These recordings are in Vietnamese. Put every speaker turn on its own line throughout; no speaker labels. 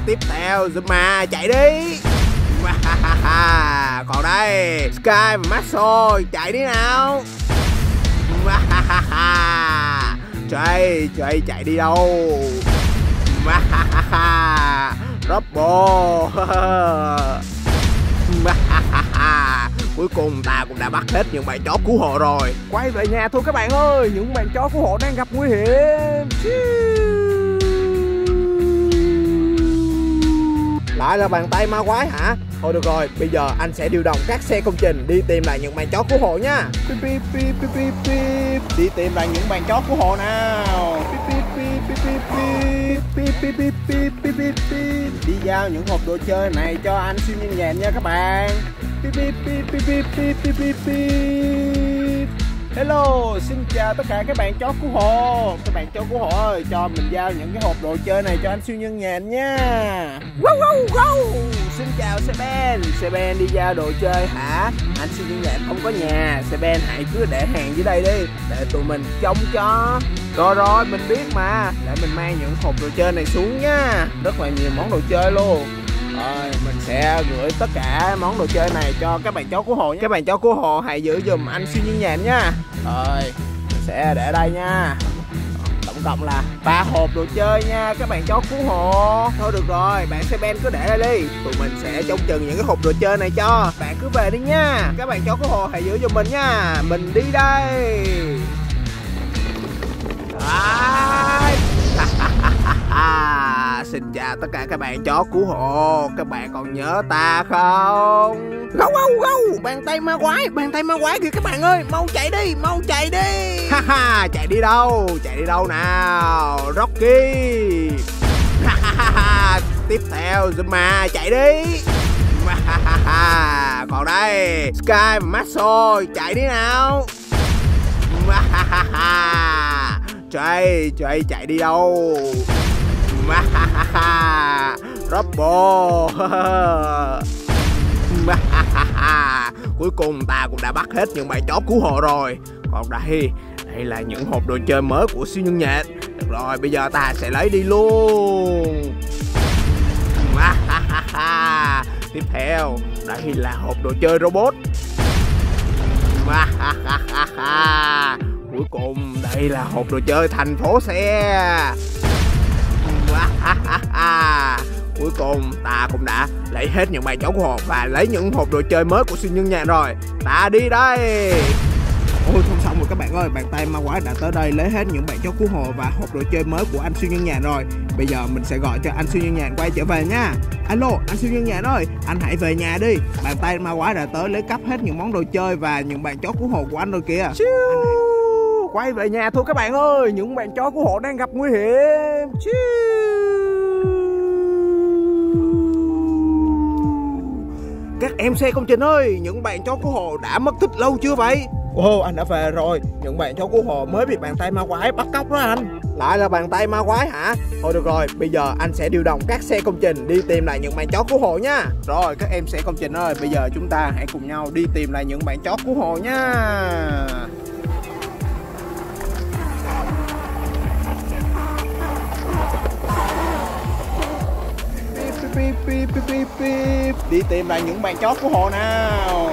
Tiếp theo Zuma chạy đi. Còn đây Sky và Maxo chạy đi nào. Jay chạy đi đâu. Robo. Cuối cùng ta cũng đã bắt hết những bạn chó cứu hộ rồi. Quay về nhà thôi các bạn ơi, những bạn chó cứu hộ đang gặp nguy hiểm. Lại là bàn tay ma quái hả? Thôi được rồi, bây giờ anh sẽ điều động các xe công trình đi tìm lại những bạn chó cứu hộ nha. Đi tìm lại những bạn chó cứu hộ nào. Đi giao những hộp đồ chơi này cho anh siêu nhanh nhẹn nha các bạn. Hello, xin chào tất cả các bạn chó cứu hộ. Các bạn chó cứu hộ ơi, cho mình giao những cái hộp đồ chơi này cho anh siêu nhân nhện nha. Xin chào Seben đi giao đồ chơi hả? Anh siêu nhân nhện không có nhà. Seben hãy cứ để hàng dưới đây đi, để tụi mình trông cho. Rồi mình biết mà. Để mình mang những hộp đồ chơi này xuống nha. Rất là nhiều món đồ chơi luôn. Rồi mình sẽ gửi tất cả món đồ chơi này cho các bạn chó cứu hộ nhé. Các bạn chó cứu hộ hãy giữ giùm anh siêu nhân nhện nha. Rồi mình sẽ để đây nha. Tổng cộng là 3 hộp đồ chơi nha các bạn chó cứu hộ. Thôi được rồi, bạn Seben cứ để đây đi, tụi mình sẽ trông chừng những cái hộp đồ chơi này cho. Bạn cứ về đi nha. Các bạn chó cứu hộ hãy giữ giùm mình nha. Mình đi đây. Xin chào tất cả các bạn chó cứu hộ. Các bạn còn nhớ ta không? Gâu, bàn tay ma quái kìa các bạn ơi. Mau chạy đi. Chạy đi đâu nào. Rocky. Tiếp theo Zuma chạy đi. Còn đây Sky và Maxo chạy đi nào. Jay chạy đi đâu. Robo. Cuối cùng ta cũng đã bắt hết những bạn chó cứu hộ rồi. Còn đây là những hộp đồ chơi mới của siêu nhân nhện. Được rồi, bây giờ ta sẽ lấy đi luôn. Tiếp theo đây là hộp đồ chơi robot. Cuối cùng đây là hộp đồ chơi thành phố xe. Cuối cùng ta cũng đã lấy hết những bạn chó cứu hộ và lấy những hộp đồ chơi mới của siêu nhân nhện rồi. Ta đi đây. Ôi không xong rồi các bạn ơi, bàn tay ma quái đã tới đây lấy hết những bạn chó cứu hộ và hộp đồ chơi mới của anh siêu nhân nhện rồi. Bây giờ mình sẽ gọi cho anh siêu nhân nhện quay trở về nha. Alo anh siêu nhân nhện ơi, anh hãy về nhà đi. Bàn tay ma quái đã tới lấy cắp hết những món đồ chơi và những bạn chó cứu hộ của anh rồi kìa. Quay về nhà thôi các bạn ơi, những bạn chó cứu hộ đang gặp nguy hiểm. Các em xe công trình ơi, những bạn chó cứu hộ đã mất tích lâu chưa vậy? Ồ, anh đã về rồi. Những bạn chó cứu hộ mới bị bàn tay ma quái bắt cóc đó anh. Lại là bàn tay ma quái hả? Thôi được rồi, bây giờ anh sẽ điều động các xe công trình đi tìm lại những bạn chó cứu hộ nha. Rồi các em xe công trình ơi, bây giờ chúng ta hãy cùng nhau đi tìm lại những bạn chó cứu hộ nha. Đi tìm lại những bạn chó cứu hộ nào.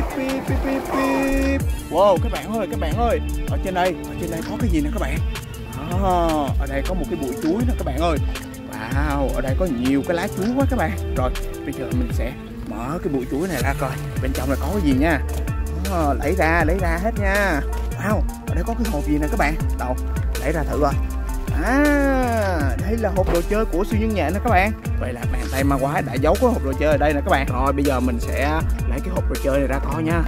Wow các bạn ơi, ở trên đây có cái gì nè các bạn. Ở đây có một cái bụi chuối nè các bạn ơi. Wow, ở đây có nhiều cái lá chuối quá các bạn. Rồi bây giờ mình sẽ mở cái bụi chuối này ra coi bên trong là có cái gì nha. Lấy ra hết nha. Wow, ở đây có cái hộp gì nè các bạn. Đâu, lấy ra thử coi. Đây là hộp đồ chơi của siêu nhân nhện nè các bạn. Vậy là bàn tay ma quái đã giấu cái hộp đồ chơi ở đây nè các bạn. Rồi bây giờ mình sẽ lấy cái hộp đồ chơi này ra coi nha.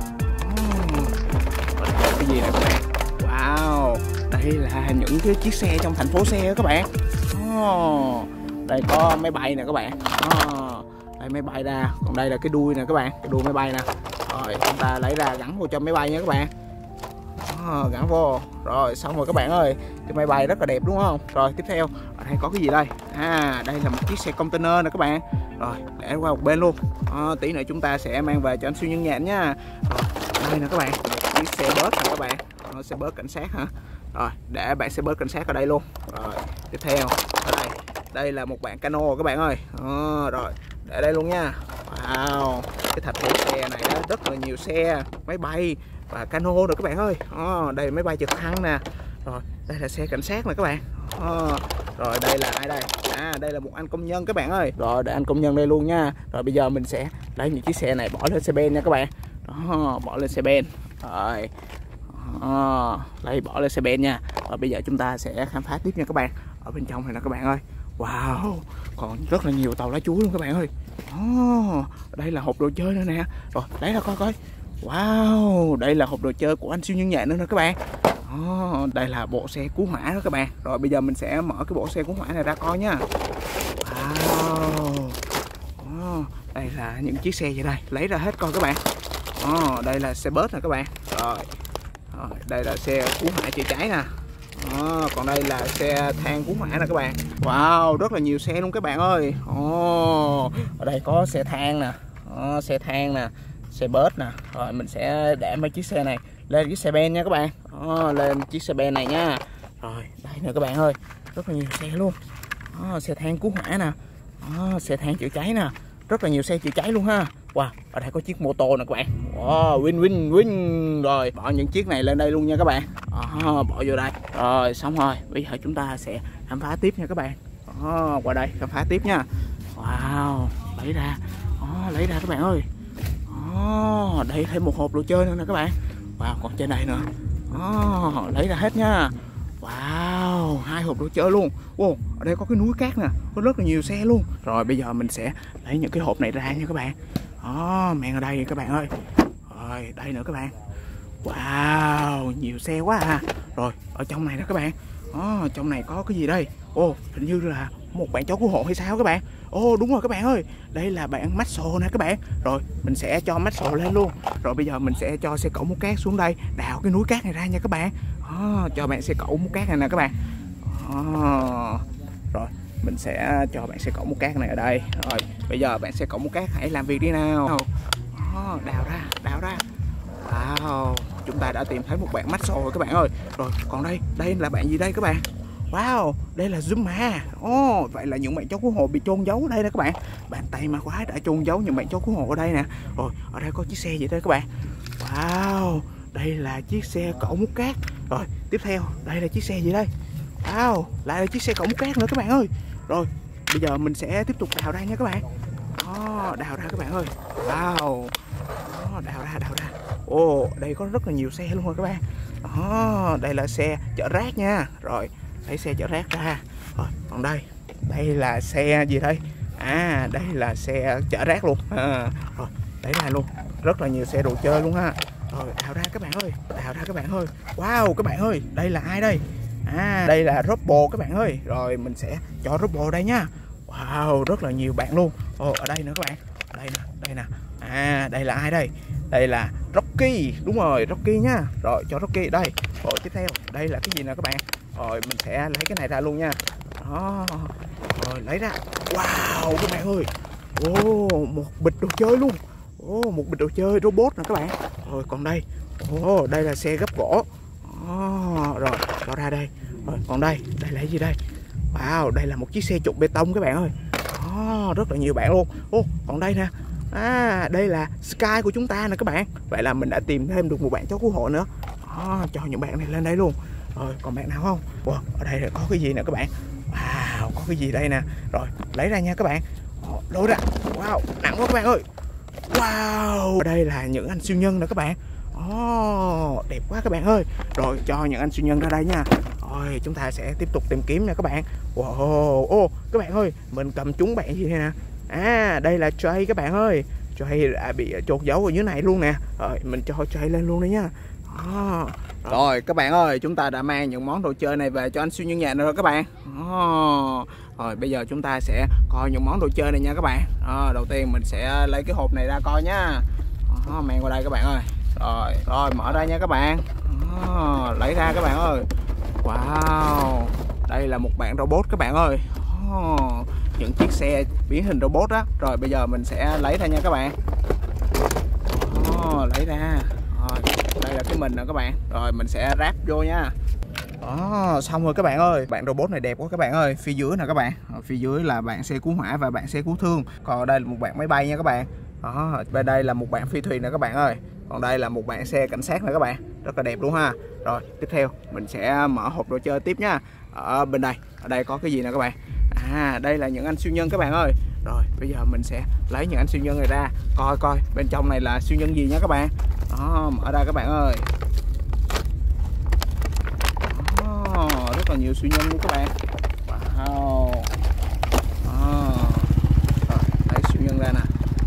Cái gì nè các bạn. Wow, đây là những cái chiếc xe trong thành phố xe đó các bạn. Đây có máy bay nè các bạn. Đây máy bay ra. Còn đây là cái đuôi nè các bạn, cái đuôi máy bay nè. Rồi chúng ta lấy ra gắn vô cho máy bay nha các bạn. Gắn vô. Rồi xong rồi các bạn ơi, cái máy bay rất là đẹp đúng không? Rồi tiếp theo ở đây có cái gì đây? Đây là một chiếc xe container nè các bạn. Rồi để qua một bên luôn. Tí nữa chúng ta sẽ mang về cho anh siêu nhân nhện nha. Rồi, đây nè các bạn, một chiếc xe bus nè các bạn. Xe bus cảnh sát hả? Rồi để bạn xe bus cảnh sát ở đây luôn. Rồi tiếp theo ở đây đây là một bạn cano các bạn ơi. Rồi để đây luôn nha. Wow, cái thành phố xe này đó, rất là nhiều xe, máy bay và cano rồi các bạn ơi. Đây là máy bay trực thăng nè. Rồi đây là xe cảnh sát nè các bạn. Rồi đây là ai đây? Đây là một anh công nhân các bạn ơi. Rồi để anh công nhân đây luôn nha. Rồi bây giờ mình sẽ lấy những chiếc xe này bỏ lên xe ben nha các bạn. Đó, bỏ lên xe ben. Rồi lấy bỏ lên xe ben nha. Và bây giờ chúng ta sẽ khám phá tiếp nha các bạn. Ở bên trong này nè các bạn ơi. Wow, còn rất là nhiều tàu lá chuối luôn các bạn ơi. Đây là hộp đồ chơi nữa nè. Rồi lấy ra coi coi. Wow, đây là hộp đồ chơi của anh siêu nhân nhện nữa nè các bạn. Đây là bộ xe cứu hỏa đó các bạn. Rồi bây giờ mình sẽ mở cái bộ xe cứu hỏa này ra coi nha. Wow, đây là những chiếc xe vậy đây. Lấy ra hết coi các bạn. Đây là xe bus nè các bạn. Rồi đây là xe cứu hỏa chữa cháy nè. Còn đây là xe thang cứu hỏa nè các bạn. Wow, rất là nhiều xe luôn các bạn ơi. Ở đây có xe thang nè, xe thang nè, xe bus nè. Rồi mình sẽ để mấy chiếc xe này lên cái xe ben nha các bạn. Lên chiếc xe ben này nha. Rồi đây nè các bạn ơi, rất là nhiều xe luôn. Xe thang cứu hỏa nè, xe thang chữa cháy nè, rất là nhiều xe chữa cháy luôn ha. Wow, ở đây có chiếc mô tô nè các bạn. Wow, win. Rồi bỏ những chiếc này lên đây luôn nha các bạn. Bỏ vô đây. Rồi xong rồi, bây giờ chúng ta sẽ khám phá tiếp nha các bạn. Qua đây khám phá tiếp nha. Wow, lấy ra các bạn ơi. Đây thêm một hộp đồ chơi nữa nè các bạn. Wow, còn trên đây nữa. Lấy ra hết nha. Wow, 2 hộp đồ chơi luôn. Wow, ở đây có cái núi cát nè, có rất là nhiều xe luôn. Rồi bây giờ mình sẽ lấy những cái hộp này ra nha các bạn. Mang ở đây các bạn ơi. Rồi đây nữa các bạn. Wow, nhiều xe quá à. Rồi ở trong này đó các bạn. Trong này có cái gì đây? Hình như là một bạn chó cứu hộ hay sao các bạn. Đúng rồi các bạn ơi, đây là bạn Maxwell nè các bạn. Rồi mình sẽ cho Maxwell lên luôn. Rồi bây giờ mình sẽ cho xe cẩu múc cát xuống đây, đào cái núi cát này ra nha các bạn. Cho bạn xe cẩu múc cát này nè các bạn. Rồi mình sẽ cho bạn xe cẩu múc cát này ở đây. Rồi bây giờ bạn xe cẩu múc cát hãy làm việc đi nào. Đào ra. Wow, chúng ta đã tìm thấy một bạn Maxwell rồi các bạn ơi. Rồi còn đây là bạn gì đây các bạn? Wow, đây là Zuma. Vậy là những bạn chó cứu hộ bị chôn giấu ở đây nè các bạn. Bàn tay ma quái đã chôn giấu những bạn chó cứu hộ ở đây nè. Rồi ở đây có chiếc xe gì đây các bạn. Wow, đây là chiếc xe cẩu múc cát. Rồi tiếp theo đây là chiếc xe gì đây. Wow, lại là chiếc xe cẩu múc cát nữa các bạn ơi. Rồi bây giờ mình sẽ tiếp tục đào ra nha các bạn. Đào ra các bạn ơi. Wow, đào ra. Đây có rất là nhiều xe luôn rồi các bạn. Đây là xe chở rác nha. Rồi lấy xe chở rác ra. Rồi còn đây là xe gì đây? Đây là xe chở rác luôn. Rồi lấy ra luôn, rất là nhiều xe đồ chơi luôn ha. Rồi đào ra các bạn ơi. Wow các bạn ơi, đây là ai đây? Đây là Robo các bạn ơi. Rồi mình sẽ cho Robo đây nha. Wow, rất là nhiều bạn luôn. Ở đây nữa các bạn. Đây nè. Đây là ai đây? Đây là Rocky, đúng rồi, Rocky nha. Rồi cho Rocky đây. Rồi tiếp theo đây là cái gì nè các bạn. Rồi mình sẽ lấy cái này ra luôn nha. Rồi lấy ra. Wow các bạn ơi. Một bịch đồ chơi luôn. Một bịch đồ chơi robot nè các bạn. Rồi còn đây. Đây là xe gấp gỗ. Rồi cho ra đây. Rồi còn đây là cái gì đây? Wow, đây là một chiếc xe trục bê tông các bạn ơi. Rất là nhiều bạn luôn. Còn đây nè. Đây là Sky của chúng ta nè các bạn. Vậy là mình đã tìm thêm được một bạn chó cứu hộ nữa. Cho những bạn này lên đây luôn. Rồi còn bạn nào không? Ở đây là có cái gì nè các bạn. Wow, có cái gì đây nè. Rồi lấy ra nha các bạn. Lôi ra. Wow, nặng quá các bạn ơi. Wow, ở đây là những anh siêu nhân nè các bạn. Đẹp quá các bạn ơi. Rồi cho những anh siêu nhân ra đây nha. Rồi chúng ta sẽ tiếp tục tìm kiếm nha các bạn. Wow, các bạn ơi, mình cầm trúng bạn gì nè. Đây là Jay các bạn ơi. Jay đã bị chôn giấu ở dưới này luôn nè. Rồi mình cho Jay lên luôn đấy nha. Rồi các bạn ơi, chúng ta đã mang những món đồ chơi này về cho anh siêu nhân nhện rồi các bạn. Rồi bây giờ chúng ta sẽ coi những món đồ chơi này nha các bạn. Đầu tiên mình sẽ lấy cái hộp này ra coi nhá. Mang qua đây các bạn ơi. Rồi mở ra nha các bạn. Lấy ra các bạn ơi. Wow, đây là một bạn robot các bạn ơi. Những chiếc xe biến hình robot đó. Rồi bây giờ mình sẽ lấy ra nha các bạn. Lấy ra. Rồi đây là cái mình nè các bạn. Rồi mình sẽ ráp vô nha. Đó, xong rồi các bạn ơi. Bạn robot này đẹp quá các bạn ơi. Phía dưới nè các bạn. Phía dưới là bạn xe cứu hỏa và bạn xe cứu thương. Còn đây là một bạn máy bay nha các bạn. Đó, bên đây là một bạn phi thuyền nè các bạn ơi. Còn đây là một bạn xe cảnh sát nè các bạn. Rất là đẹp luôn ha. Rồi, tiếp theo mình sẽ mở hộp đồ chơi tiếp nha. Ở bên đây, ở đây có cái gì nè các bạn. Đây là những anh siêu nhân các bạn ơi. Rồi, bây giờ mình sẽ lấy những anh siêu nhân này ra, coi coi bên trong này là siêu nhân gì nha các bạn. Đó, mở ra các bạn ơi. Đó, rất là nhiều siêu nhân luôn các bạn. Wow. Rồi, lấy siêu nhân ra nè.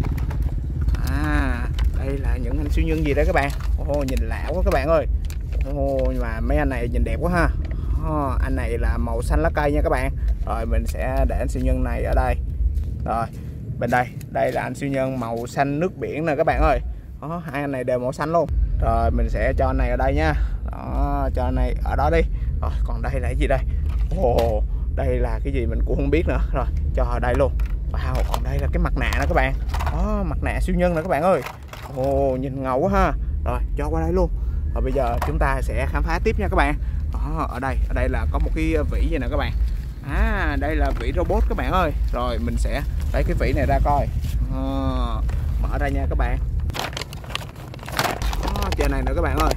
Đây là những anh siêu nhân gì đấy các bạn. Nhìn lạ quá các bạn ơi. Nhưng mà mấy anh này nhìn đẹp quá ha. Anh này là màu xanh lá cây nha các bạn. Rồi mình sẽ để anh siêu nhân này ở đây. Rồi bên đây là anh siêu nhân màu xanh nước biển nè các bạn ơi. Hai anh này đều màu xanh luôn. Rồi mình sẽ cho anh này ở đây nha. Đó, cho anh này ở đó đi. Rồi còn đây là cái gì đây? Đây là cái gì mình cũng không biết nữa. Rồi cho ở đây luôn. Wow, còn đây là cái mặt nạ nè các bạn. Mặt nạ siêu nhân nè các bạn ơi. Nhìn ngầu quá ha. Rồi cho qua đây luôn. Rồi bây giờ chúng ta sẽ khám phá tiếp nha các bạn. Ở đây là có một cái vỉ gì nè các bạn. Đây là vỉ robot các bạn ơi. Rồi mình sẽ lấy cái vỉ này ra coi. Mở ra nha các bạn. Trên này nữa các bạn ơi.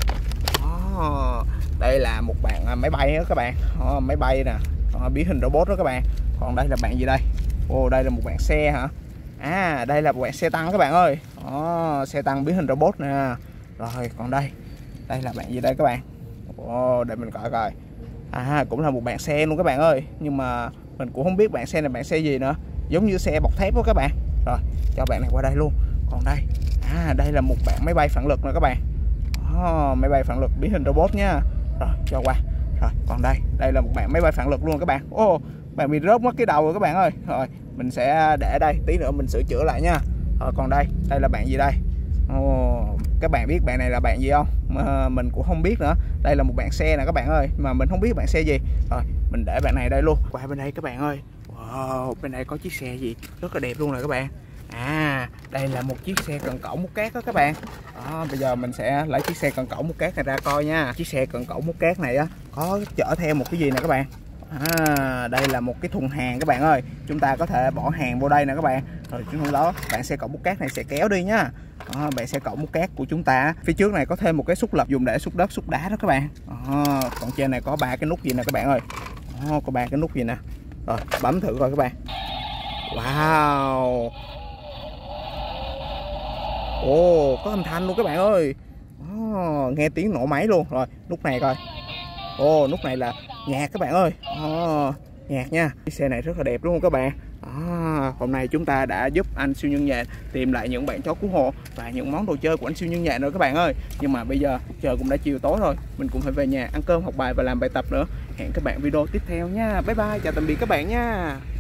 Đây là một bạn máy bay đó các bạn. Máy bay nè. Biến hình robot đó các bạn. Còn đây là bạn gì đây? Đây là một bạn xe hả? Đây là một bạn xe tăng các bạn ơi. Xe tăng biến hình robot nè. Rồi còn đây là bạn gì đây các bạn? Để mình coi coi. Cũng là một bạn xe luôn các bạn ơi. Nhưng mà mình cũng không biết bạn xe này bạn xe gì nữa. Giống như xe bọc thép đó các bạn. Rồi cho bạn này qua đây luôn. Còn đây đây là một bạn máy bay phản lực nè các bạn. Máy bay phản lực biến hình robot nha. Rồi cho qua. Rồi còn đây là một bạn máy bay phản lực luôn các bạn. Bạn bị rớt mất cái đầu rồi các bạn ơi. Rồi mình sẽ để đây, tí nữa mình sửa chữa lại nha. Rồi còn đây là bạn gì đây? Các bạn biết bạn này là bạn gì không? Mà mình cũng không biết nữa. Đây là một bạn xe nè các bạn ơi, mà mình không biết bạn xe gì. Rồi mình để bạn này đây luôn. Qua bên đây các bạn ơi. Wow, bên đây có chiếc xe gì rất là đẹp luôn nè các bạn. Đây là một chiếc xe cần cẩu múc cát đó các bạn. Bây giờ mình sẽ lấy chiếc xe cần cẩu múc cát này ra coi nha. Chiếc xe cần cẩu múc cát này á có chở theo một cái gì nè các bạn. Đây là một cái thùng hàng các bạn ơi. Chúng ta có thể bỏ hàng vô đây nè các bạn. Rồi chúng đó bạn xe cẩu múc cát này sẽ kéo đi nhá. Bạn xe cẩu múc cát của chúng ta phía trước này có thêm một cái xúc lập dùng để xúc đất xúc đá đó các bạn. Còn trên này có 3 cái nút gì nè các bạn ơi. Có 3 cái nút gì nè. Rồi bấm thử coi các bạn. Wow. Có âm thanh luôn các bạn ơi. Nghe tiếng nổ máy luôn. Rồi nút này coi. Nút này là nhạc các bạn ơi. Nhạc nha. Chiếc xe này rất là đẹp đúng không các bạn? Hôm nay chúng ta đã giúp anh siêu nhân nhện tìm lại những bạn chó cứu hộ và những món đồ chơi của anh siêu nhân nhện rồi các bạn ơi. Nhưng mà bây giờ trời cũng đã chiều tối rồi, mình cũng phải về nhà ăn cơm, học bài và làm bài tập nữa. Hẹn các bạn video tiếp theo nha. Bye bye, chào tạm biệt các bạn nha.